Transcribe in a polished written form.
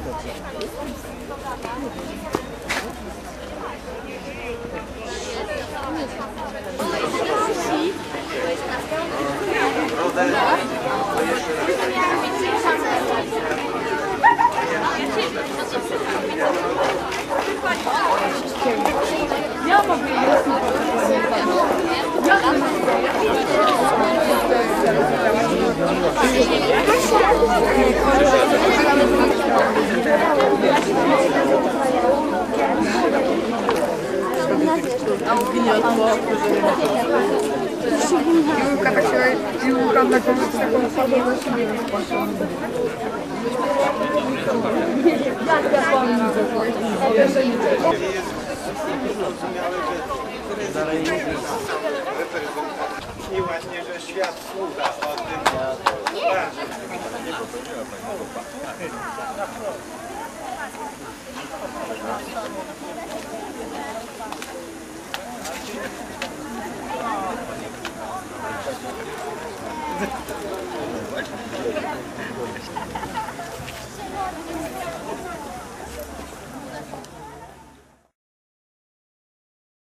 Piłka tak się piłka na końcu taką samą na siebie. I właśnie, że świat słucha o tym.